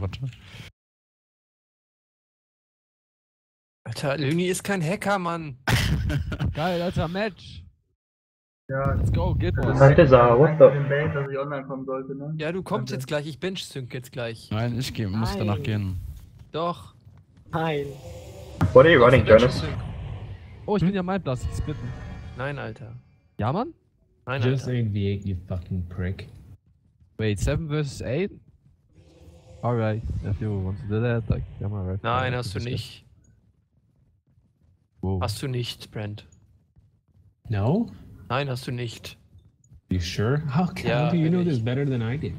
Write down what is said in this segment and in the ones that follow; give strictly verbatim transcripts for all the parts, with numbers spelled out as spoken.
warte. Alter, Lüni ist kein Hacker, Mann. Geil, Alter, Match. Ja, Let's go, geht was. Balthasar, what für the? den Bait, dass ich online kommen sollte, ne? Ja, du kommst jetzt gleich, ich bench-sync jetzt gleich. Nein, ich geh, muss Nein. danach gehen. Doch. Nein. What are you running, Bench Jonas? sync. Oh, ich bin ja mein Platz, splitten. Nein, Alter. Ja, Mann? Nein, Just Alter. eight v eight, you fucking prick. Wait, seven versus eight? Alright, if you want to do that, like, yeah, my right. Nein, hast du nicht. Wow. Hast du nicht, Brent. No? Nein, hast du nicht. You sure? How, can, Yeah, how do you know maybe. this better than I did?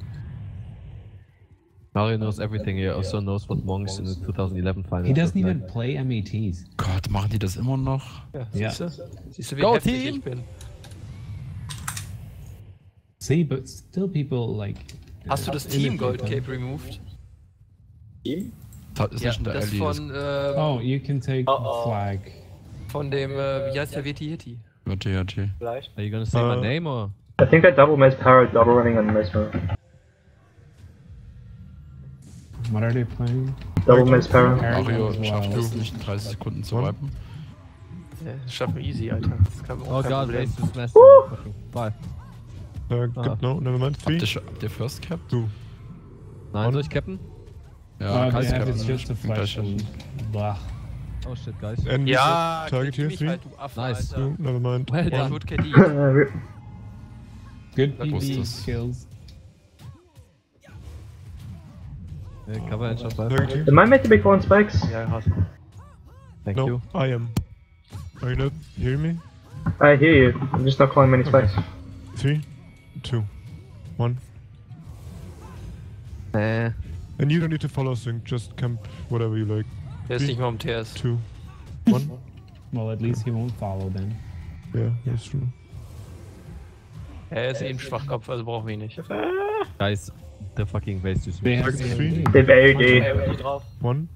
Mario knows everything, he also knows what Monks in the twenty eleven finals. He doesn't look even like. play M A Ts. Gott, machen die das immer noch? Ja, Ja. siehst du? Siehst du, wie Go, heftig Team! ich bin? See, but still people like. Hast du das uh, Team imitate Gold them. Cape removed? Ihm? Das ist Ja, nicht der das Ellie. Das von, äh, Oh, you can take Oh, oh. flag. von dem, äh, wie heißt der, Veti Hitti? wird T H T. Vielleicht. Are you gonna say Uh, my name or? I think that double Mace Power double running on Mesmer. What are they playing? Double Mace Power. Mario, Wow. schaffst du es nicht in dreißig Sekunden zu wipen? Ja, das schaffen wir easy, Alter. Das ist kein, Oh kein god, Problem. race to smash. Fucking five. Uh, Ah. No, never mind. Three, Habt ihr, habt ihr First Cap? two. Nein, soll ich cappen? Ja, oh, kannst they have cappen. it's just a Ich bin gleich flash. and Blah. Oh shit, guys. And Ja, target here, mich three, halt, du Affe, Nice. Alter. two, never mind. Well Ja, done. gut, K D. Good That P was B this. skills. Yeah, cover and shot five. Target here. Am I meant to be calling spikes? Ja, krass. Thank No, you. I am. Are you not hearing me? I hear you. I'm just not calling many spikes. Three, two, one. Äh. And you don't need to follow sync, just camp whatever you like. Der ist nicht mal am T S. Two, one. Well, at least he won't follow then. Yeah, that's true. Er ist eh ein Schwachkopf, also brauchen wir ihn nicht. Guys, the fucking waste to They smash. have Target three, They've A O D. Ey, die drauf. one.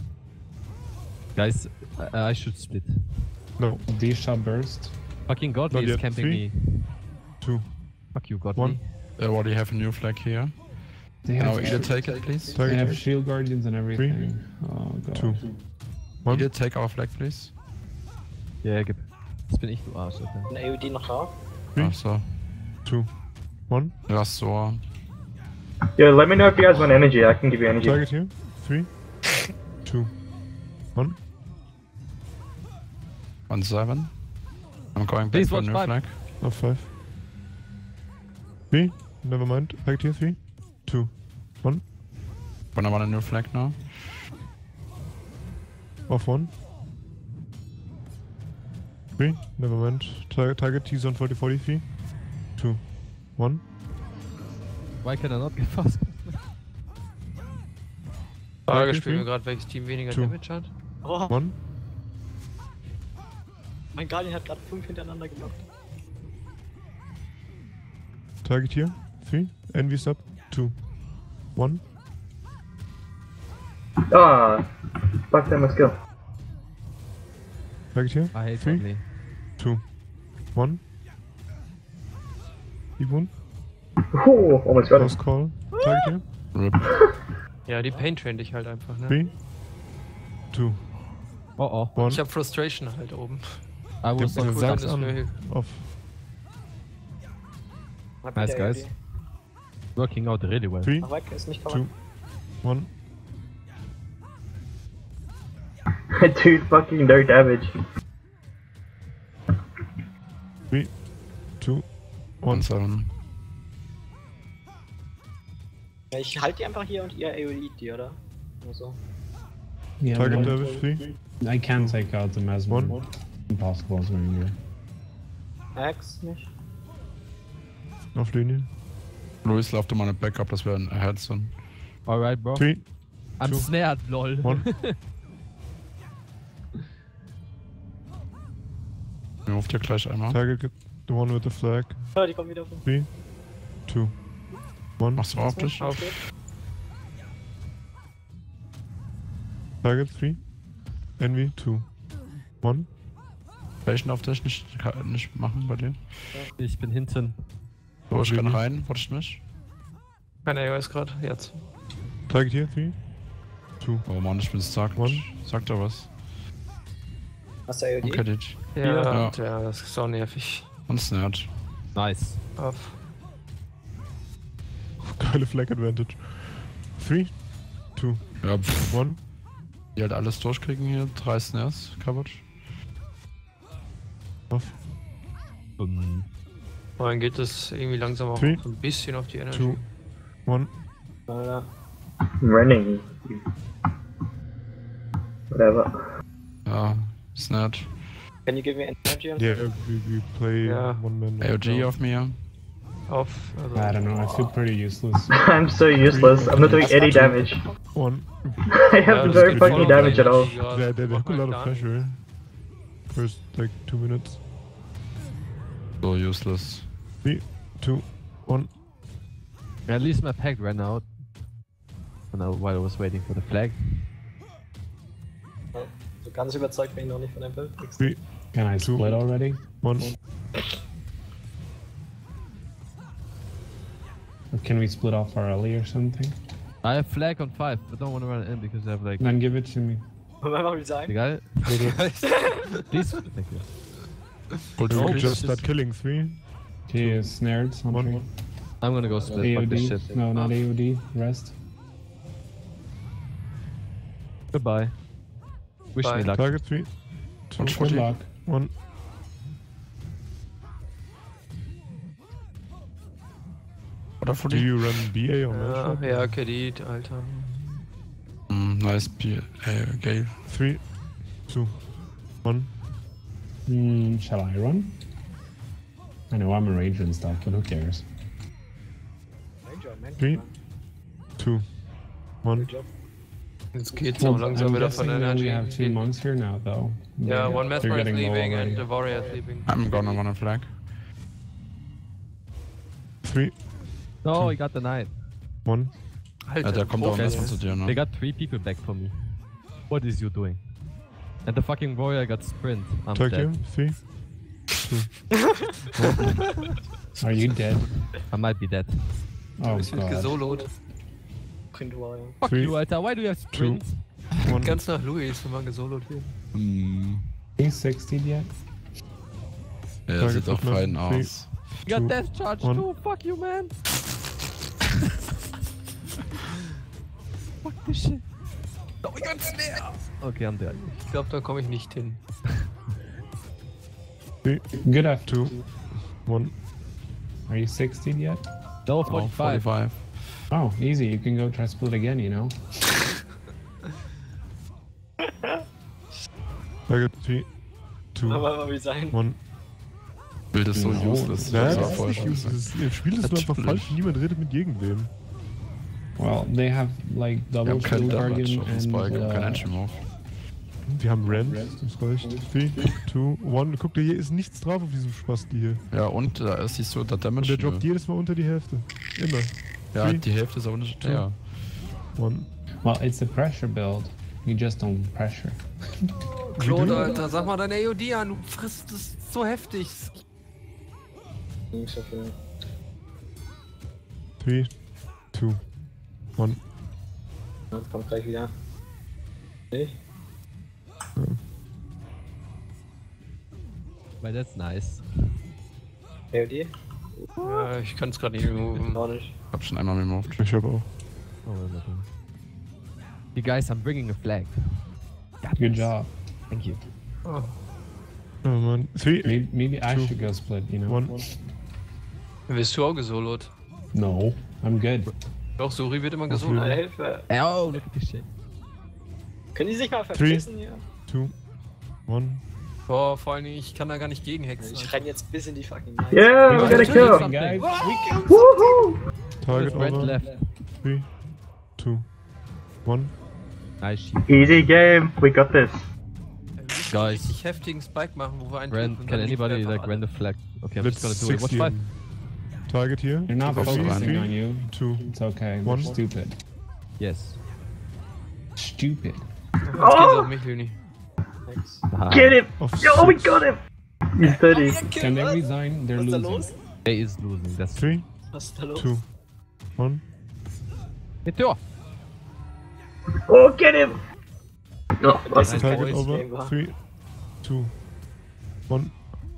Guys, I, I should split. No, D shot burst. Fucking Godly Not is yet. camping Three. me. two, Fuck you, Godly. One. I already have a new flag here. They Now have, either take it, please. they target have here, shield guardians and everything. Oh god. two, one. Either take our flag, please. Ja, gib. Das bin ich, du Arsch, Alter. Ein A O D noch da. Three. Ach so. Two, one. Rasor. Yo, let me know if you guys want energy. I can give you energy. Target here, three, two, one. One seven. I'm going back Please for a watch new five. flag. Off five. Three, never mind. Target here, three, two, one. When I want a new flag now. Off one. Three, never mind. Tar target T-Zone forty forty-three. Two, one. Why can I not get fast? Frage Target spielen wir three, gerade, welches Team weniger Two. Damage hat. Oh, one. mein Guardian hat gerade fünf hintereinander gemacht. Target here, three. Envy sub, two, one. Ah, fuck them, let's go. Target here, I hate three, Godly. two, one. Keep one. Ooh, almost got Close him. call. Target here, Rip. Ja, die Pain train dich halt einfach, ne? three, two, Oh oh. one. Ich hab Frustration halt oben. I was Der on cool, Satz das an. wäre- Off. Hab Nice, wieder guys. A O D. working out really well. Three, Mach weg, ist nicht two, covered. one. Dude, fucking no damage. Three, two, One one. seven. Ja, ich halte die einfach hier und ihr A O D die, oder? Nur so. Yeah, Target no, damage, three, I can take out the Mesmer. one. Impossible as Ranger. Axe nicht. Auf Linie. Luis, lauf dir mal eine Backup, dass wir ein Ahead sind. Alright, bro. Three, I'm two, snared, lol. one. Mir ruft ja gleich einmal. Target get the one with the flag. Ja, die kommen wieder rum. Three, two, one. Machst du auf dich? Auf. Target three. Envy two, one. Welchen auf dich nicht, nicht machen bei dir? Ich bin hinten. So, ich kann Really? rein, watch mich. Kein A O S gerade, jetzt. Target here, three, two, Oh Mann, ich bin stuck. one. Sag doch was. Hast du A O D? Okay, dich. Ja, Ja. ja, das ist auch nervig. Und Snatch. Nice. Auf. Geile Flag Advantage. three, two, Ja, pff, one. die halt alles durchkriegen hier. Drei Snares, Coverage. Off. Um, Dann geht es irgendwie langsam auch Three, so ein bisschen auf die Energy. Two, one. Ja. I'm running. Whatever. Ja, Snatch. Can you give me energy? on- Yeah, we, we play Ja. one man. A O G auf mir. Auf. Also I don't know, I feel pretty useless. I'm so useless. I'm not doing any damage. One. I Ja, haven't das very geht fucking voll auf damage at all. Energy gerade. They, they, they Macht have a man lot of gar nicht. pressure. First, like, two minutes. So useless. Three, two, one. at least my pack ran out. And I, while I was waiting for the flag. So ganz überzeugt bin ich noch nicht von dem Bild. Three, Can I split already? one. Or can we split off early or something? I have flag on five, but don't want to run it in because I have like. Then give it to me. Wollen wir mal resign? You got it? Please? Thank you. Or do No, we it's just just- start killing? Three, He is snared, something. one. I'm gonna go split. Fuck this A O D? shit. No, not A O D. Rest. Goodbye. Wish Bye. me luck. Target three, two, One Good forty. luck. one. Oder Do forty? you run B A or Ja, Manshot? ja, Kredit, Alter. Mm, nice P. Hey, Gale. Three, two, one. Hmm, shall I run? I know I'm a ranger and stuff, but who cares? Ranger, Mensch. Three, two, one. Good job. Jetzt geht's auch langsam I'm wieder von guessing that Energy. we have two monks here now, though. Yeah, one They're Mesmer is getting low leaving already. and the warrior is leaving. I'm gonna run a flag. Three, No, he got denied. one. Alter, Ja, der kommt auch Profi. erstmal zu dir, They ne? got three people back for me. What is you doing? And the fucking warrior got sprint. I'm Tag dead. him. Three, Are you dead? I might be dead. Oh Ich bin god. gesolot. Print Warrior. Fuck Three, you, Alter. Why do you have sprint? one. Ganz nach Luis, wenn man gesolot wird. Mm. He's sixty yet? Ja, Target sieht auch Fitness, fein three. aus. You got Two, death charge one. too. Fuck you, man. Fuck this shit. Oh, we got snare. Okay, I'm dead. Ich glaube, da komme ich nicht hin. Three, Good after. two, one. Are you sixty yet? No, Oh, forty-five. forty-five. Oh, easy. You can go try split again, you know? Target three, two, Wollen wir mal resign? one. Bild ist so No. useless. Nein, Das war das ist voll nicht scheiße. useless. Im Spiel ist nur einfach Natürlich. falsch. Niemand redet mit irgendwem. Well, they have like Wir double haben keinen shield Damage guardian auf dem and Spike und kein uh, Engine Move. Wir haben Rand. Das reicht. Three, two, one. Guck dir, hier ist nichts drauf auf diesem Spasti hier. Ja, und da ist siehst du der Und der Damage. droppt Null. jedes Mal unter die Hälfte. Immer. Ja, Three, die Hälfte ist aber nicht. two. Ja. uh, One. well, it's a pressure build. You just don't pressure. Claude, Alter, sag mal deine A O D an, du frisst das so heftig. Nicht so viel. Three, two, one. Ja, kommt gleich wieder. Nicht? But that's nice. A O D? Ja, ich kann es gerade nicht removen. Auch nicht. Hab schon einmal removed. Ich hab auch. Oh, well, nothing. You guys, I'm bringing a flag. Good job. Thank you. Oh. Oh man. Three, Maybe, maybe I Two. should go split, you know? one. Bist du auch gesolot? No, I'm good. Doch, Suri wird immer Okay. gesolot. Meine Hilfe. Oh, look at this shit. Können die sich mal verpissen hier? Two, one. Boah, vor allem, ich kann da gar nicht gegenhexen. Ich Alter. renn jetzt bis in die fucking Night. Yeah, we got a kill. Something. Guys, Woohoo! Target Red over. left. Three, two, one. Nice shit. Easy game. We got this. Wir müssen Guys. richtig heftigen Spike machen, wo wir einen Rand, und can dann liegen wir anybody einfach like alle. rend a flag? Okay, I'm Let's just gonna do it. What's sixty five? him. Target here. they're not Go for focusing one. on you. Two, It's okay. One. They're stupid. Yes. Stupid. Jetzt geht's Oh! auf mich, Luni. Thanks. Aha. Get him! of Yo, we six. got him! He's thirty. Can they resign? They're Was ist da losing. los? They is losing. That's Three, Was ist da los? two, one. Hit Tür. Oh, get him! Oh, Nice fuck. Target boys, over. game, wa? Three, two, one.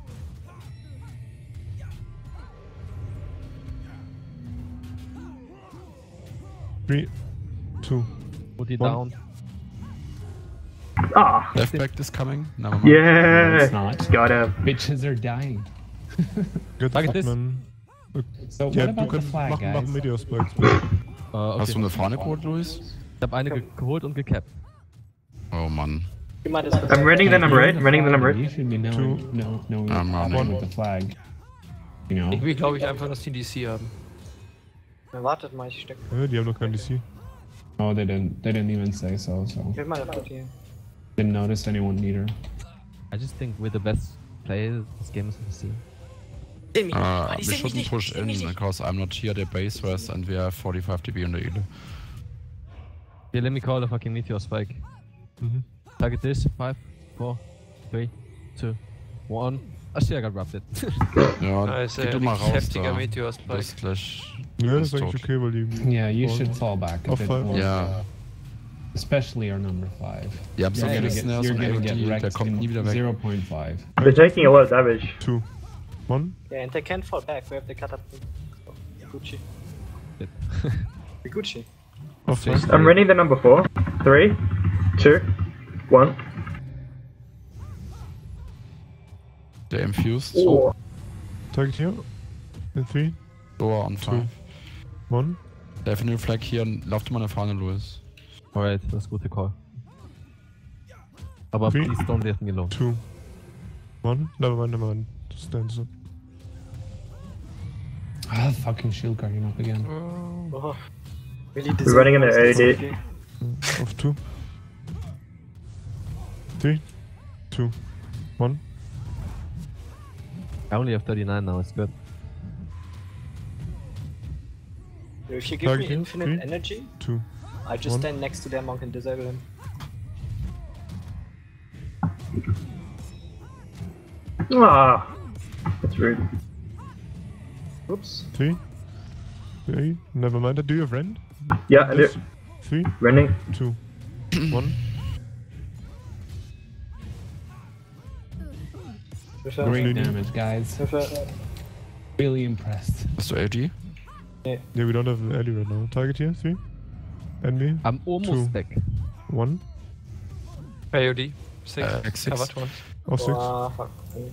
Three, two. Put it One. down. Ah, Left back is coming. Never mind. yeah! it's not. Got him. Bitches are dying. Get the Target this. man. So Ja, what du about the kannst flag, machen, guys? machen Meteor Spikes. Äh, okay. Hast du eine Fahne geholt, Luis? Ich hab eine ge geholt und gecapped. Oh Mann. You might as well. I'm running the number eight, running the number eight. You should be knowing, Two. no, knowing Um, what's one. happening with the flag. You know? Irgendwie glaube ich einfach, dass die D C haben. Ja, wartet mal, ich steck. Ja, die haben noch kein D C. Oh, they didn't. They didn't even say so. So Ich will mal das hier. didn't notice anyone either. I just think we're the best players this game is in the scene. Uh, we shouldn't push in because I'm not here. They base rest and we have forty-five D B on the Ile. Here, let me call a fucking meteor spike. Mhm. Target this. Five, four, three, two, one. Oh shit, I got wrapped it. Ja, Da ist geh äh, du mal raus heftiger da. Meteor Das Spike. ist gleich... Ja, das ist tot. eigentlich okay, weil die. Yeah, you Oh. should fall back a Off bit five. more. Ja. Especially our number five. Ihr habt so You're viele gonna get, Snares you're und gonna A O get D, der wrecked kommt nie wieder weg. zero point five. They're taking a lot of damage. Two. One. Yeah, and they can't fall back. We have the catapult. Gucci. Shit. Gucci. Off five. I'm running the number four. Three, two, one. Der infused. Oh. Target here. In three, Door on two, five. one. Definitely Flag hier und lauf dir mal eine Fahne, Luis. Alright, das ist gute Call. Aber Three. please don't let me alone. Two, one. Never mind, never mind. Just stands up. Ah, fucking shield guarding up again. Oh. Really We're running in the A O D. Okay. Off two. Three, two, one. I only have thirty-nine now, it's good. If you give Target me here. infinite Three, energy, two. I just one. stand next to their monk and disable him. Ah, that's rude. Oops. Three. Three. Never mind. Do you have rend? Yeah, I do. This. Three, Running. two, one. With a, Great Really? damage, guys. with a, Really impressed. Hast du A D? Yeah, we don't have an alley right now. Target here. Three. Enemy. I'm almost Two. back. One. A O D. Six. Äh, X six. Covered one. Off six. oh, fuck.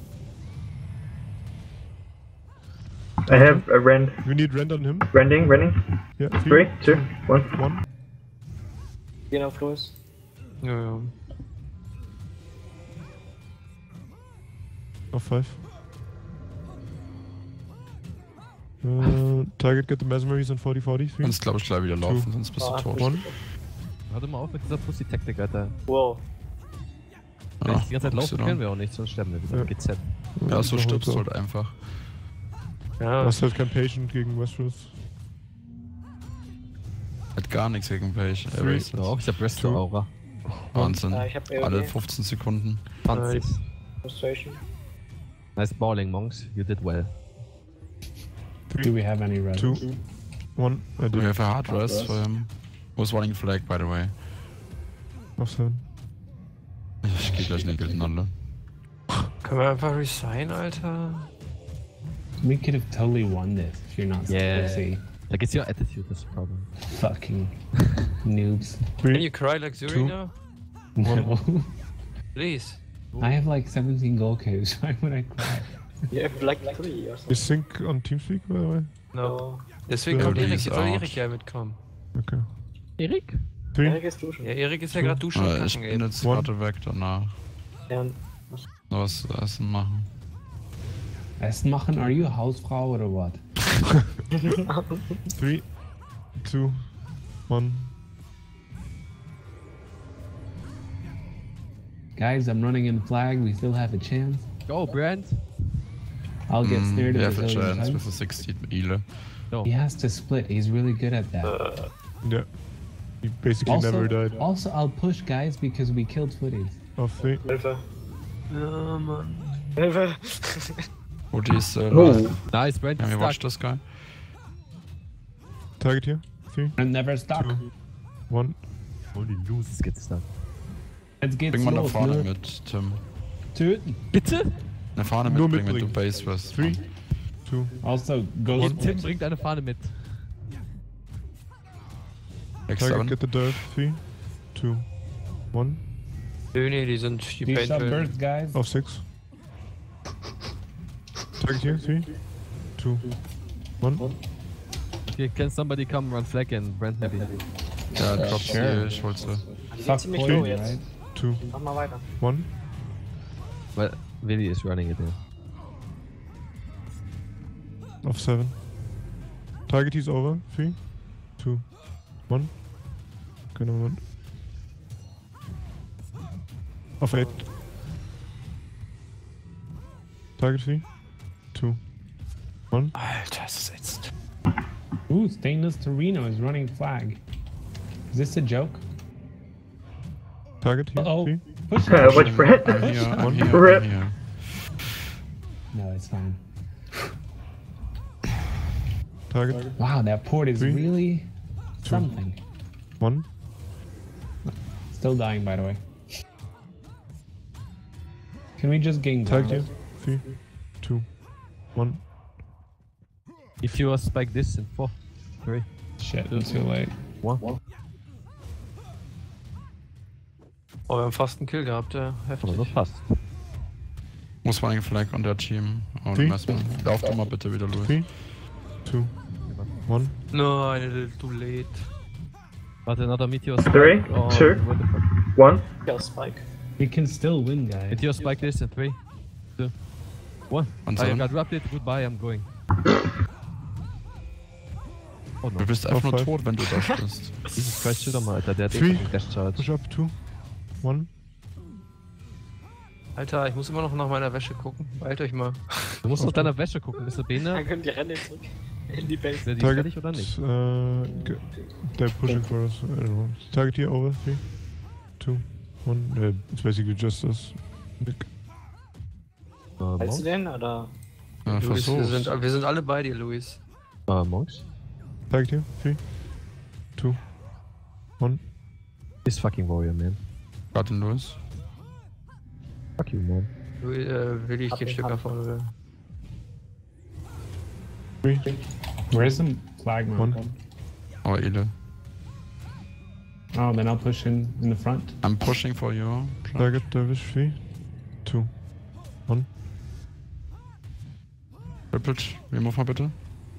I have a rend. We need rend on him. Rending, rending. Yeah. Three, two, one. One. Gehen auf Louis. Ja, ja. Off five. Uh, target get the mesmeries on forty forty. Three. Kannst glaube ich gleich wieder laufen, sonst bist du Ah, tot. One. Hör mal auf mit dieser Pussy-Taktik, Alter. Wow. Wenn Ja, ich die ganze Zeit laufen Upside können down. wir auch nicht, sonst sterben wir wieder. Ja. G Z. Ja, so Machen wir stirbst du so. halt einfach. Ja, Du hast halt kein Patient gegen Westeros. Hat gar nichts gegen Page. Three. Erased. Doch, ich hab Resto-Aura. Wahnsinn. Ja, ich hab A O D. Alle fünfzehn Sekunden. zwanzig. Nice. Frustration. Nice bowling, Monks. You did well. Do we have any red? Two. One. I We did. have a hard rest for him. Was running flag, by the way. Off seven. Ich geh gleich in die Gildenhalle. Können wir einfach resign, Alter? We could have totally won this if you're not so Yeah. pussy. Like, it's your attitude, that's the problem. Fucking noobs. Can Three. you cry like Zuri Two. now? No. Please. I have like seventeen gold codes. Why would I cry? You have like three or We something. sync on Teamspeak, by the way. No. Oh. Deswegen Ja, kommt die Erik. ist Jetzt soll out. Erik ja mitkommen. Okay. Erik? Three. Erik ist duschen. Ja, Erik ist ja gerade duschen und Äh, ich kacken bin gehen. jetzt One. gerade weg danach. Ja, und Noch was zu essen machen. Essen machen? Are you a Hausfrau or what? Three. Two. One. Guys, I'm running in flag. We still have a chance. Go, Brand. I'll get Mm, snared we a have a bazillion chance times. with a sixteen Ile. No. He has to split. He's really good at that. Yeah. He basically also, never died. also, I'll push guys because we killed footies. Off three. Hilfe. Ja, Mann. Hilfe. Oh, die ist äh, Oh. live. Nice, Brand. Can we watch Stuck. this guy? Target here. Three. And never stuck. Two. One. Holy losers geht's dann. Jetzt geht's Bring mal nach los, vorne ne? mit, Tim. Töten. Bitte? Nach vorne Nur mitbringen, wenn du mitbringen. Base wirst. Three, two, Also, Ghost. Tim bringt eine Fahne mit. sechs, target, sieben. get the dive. Three, two, one. Nö, nee, die sind die Die shot Paintwell. birds, guys. Auf six. Target here. Three, two, one. Okay, can somebody come run flag and brand heavy? Ja, drop sure. die Schulze. Die sind Fuck ziemlich Poison, low jetzt. right? Two, Mach mal weiter. one. Well, Willi is running it in. Auf seven. Target is over. Three, two, one. Genau, one. Auf eight. Target three, two, one. Alter, ist das jetzt. Ooh, Stainless Torino is running flag. Is this a joke? Target here. Uh-oh. Three, Push Uh, it. watch Brett. I'm here, I'm One. here, Rip. I'm here. No, it's fine. target Wow, that port is Three. really Two. something. one. Still dying, by the way. Can we just gain Target ground? here. Three, two, one. If you spike this in four, three, Shit, it's too late. one. Oh, wir haben fast einen Kill gehabt, ja. Heftig. Aber so fast. Muss man einen Flag und der Team. Und Three. erstmal. Lauf doch mal bitte wieder los. Three, two, one. Nein, a little too late. Warte, another meteor spike. Three, Oh, two. what the fuck. One. Ja, Spike. We can still win, guys. Meteor spike this in three, two, one. Und I so. got wrapped it, goodbye, I'm going. Oh no. Du bist einfach Auf nur five. tot, wenn du da stehst. Jesus Christ, chill doch mal, Alter, der hat eh Three. fucking Dash Charge. Push up. Two, one. Alter, ich muss immer noch nach meiner Wäsche gucken. Beeilt euch mal. Du musst auf deiner Wäsche gucken, Mister Bene. Dann können die Rennen zurück in die Base. Ist der die Target. fertig oder nicht? Uh, g- they're pushing for us. I don't know. Target here. Over. Three, two, one. Uh, it's basically just us. Big. Uh, Hältst Monks? du den, oder? Ja, Luis, wir versuch's. sind, wir sind alle bei dir, Luis. Uh, Monks? Target here. Three, two, one. This fucking warrior, man. Gerade den los. Fuck you, man. Luis, äh, Willi, ich Hab geh ein den Stück nach Hand. vorne. Three, Where's the flag one. mark? Oh, Ele. Oh, then I'll push in in the front. I'm pushing for you. Target Dervish. Three, two, one. Tripled. Remove mal bitte.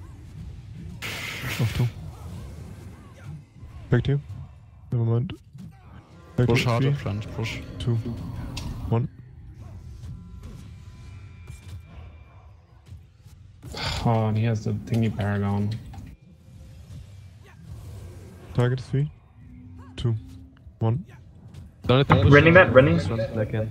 Auf two. Back here. Never mind. Back Push here. harder, Three, Flange, push. two, one. Oh, and he has the thingy paragon. Target three, two, one. Don't let them push Running us. that, running. Just run flag in.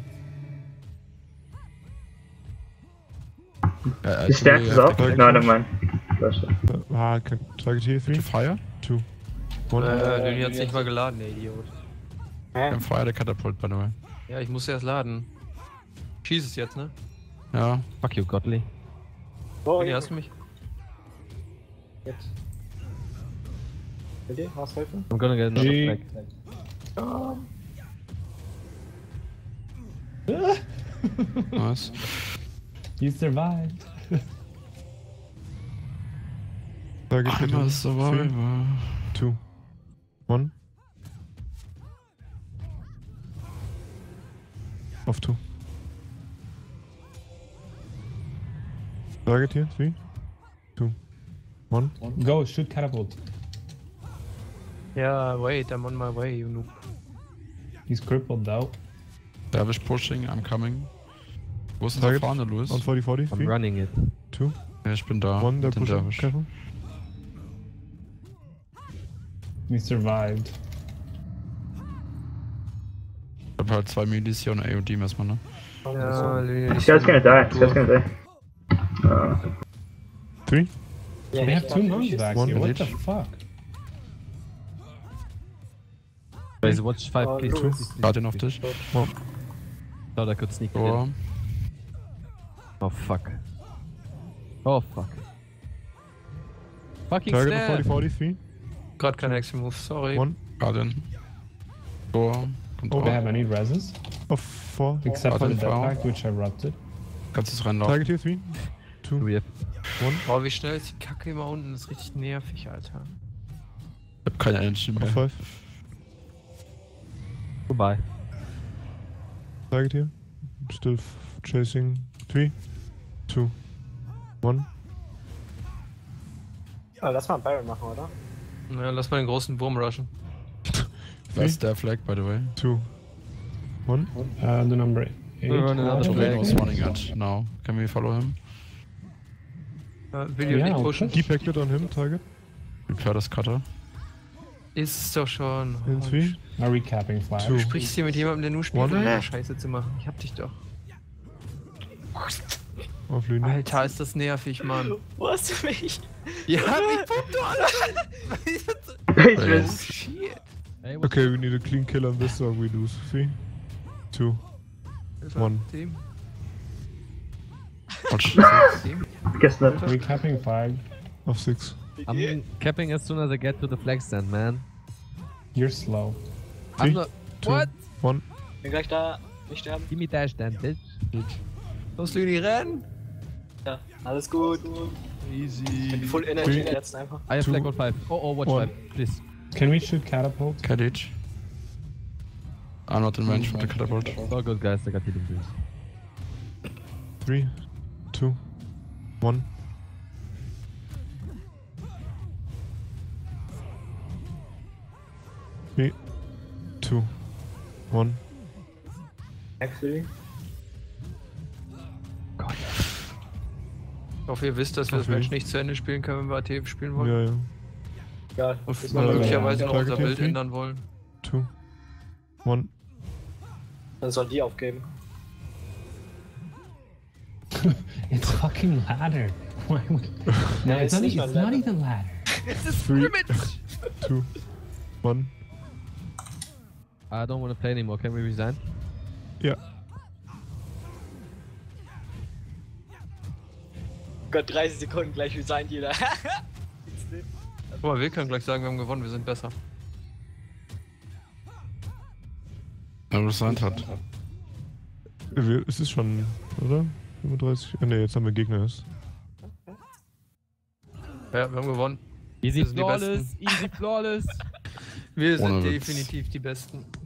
Uh, His stance is up. Target No, push. never mind. That's it. Uh, ah, okay. Target here. Three, Did you fire? two, one. Äh, Lüni hat's nicht mal geladen, der Idiot. Hä? I'm fire the catapult, by the way. Ja, ich muss erst laden. Schieß es jetzt, ne? Ja. Fuck you, Godly. Oh, Lüni, ja. hast du mich? Jetzt. Bitte, was heute? I'm gonna get another G. flag. Nice. You survived. Target I'm hit a him. survivor. Three, two, one. Off two. Target here. Three, two, one. Go, shoot catapult. Ja, wait, I'm on my way, you noob. He's crippled though. Dervish pushing, I'm coming. Wo ist denn da Target vorne, Luis? On forty forty. I'm Three, running it. two, Ja, ich bin da. one. They're mit dem pushing. Dervish. Careful. We survived. Ich hab halt zwei Milis hier und A O D erstmal, ne? Ja, Lüni, This guy's gonna die. This guy's gonna die. Uh, Three, Ja, They have two monks back One here. What the village. fuck? Guys, watch five, Oh, please. Luis. Please, please, Gerade ihn please. auf dich. Thought I could sneak it Oh. in. Oh fuck. Oh fuck. Fucking target on stab. forty forty. Three, grad kein Action Move, sorry. one. Gerade ihn. Tor, kommt Do drauf. I have any reses? Off four. Except for the Button dead foul. pact, which I rupted. Kannst du es reinlaufen? Target here, three, two, Do we have one. Boah, wie schnell ist die Kacke immer unten? Das ist richtig nervig, Alter. Ich hab keine Energy Off mehr. five. goodbye? Target here. Still f chasing. Three, two, one. Ja, lass mal einen Baron machen, oder? Na, lass mal den großen Wurm rushen. That's their flag, by the way. Two, one. Uh, the number eight. We're running out of uh, flag. Torpedo's running at now. Can we follow him? Ja, will ihr Ja, nicht okay. pushen? Depacted on him, target. Repair das Cutter. Ist es doch schon. In Oh, three, Are recapping flag? two. Du sprichst hier mit jemandem, der nur spielt, One. um eine Scheiße zu machen. Ich hab dich doch. Auf Linie. Alter, ist das nervig, Mann. Wo hast du mich? Ja, ich pump doch alle. Ich will. Oh, shit. Hey, what Okay, we need a clean kill on this or we lose. Three, two, one. Team. Watch. Team. Guess not. Recapping flag. Off six. I'm capping as soon as I get to the flag stand, man. You're slow. I'm Three, not. two, What? one. Bin gleich da. Nicht sterben. Give me dash then, bitch. Los, Lüdi, renn. Ja, alles gut. Easy. Full Energy Three. in der letzten einfach. I have Two. flag on five. Oh, oh, watch One. five, please. Can we shoot catapult? Kadich. I'm not in range for the catapult. So good, guys. I got healing boost. Three, two, one. Three, two, one. Actually. Ich hoffe, ihr wisst, dass wir das Okay. Match nicht zu Ende spielen können, wenn wir A T spielen wollen. Ja, ja. Egal. Und Ist wir mal ja, möglicherweise ja. noch unser Target Bild three. ändern wollen. Two, one. Dann sollen die aufgeben. It's fucking ladder. Why would... No, it's it's, not, nicht even, mal it's not ladder. even ladder. Three, two, one. I don't want to play anymore. Can we resign? Ja. Gott, dreißig Sekunden gleich resigned jeder. Guck mal, wir können gleich sagen, wir haben gewonnen, wir sind besser. Er resigned hat. Wir, es ist schon, oder? fünfunddreißig? Ah, ne, jetzt haben wir Gegner erst. Ja, wir haben gewonnen. Easy Wir sind die flawless, easy flawless. Wir sind Ohne Witz. definitiv die Besten.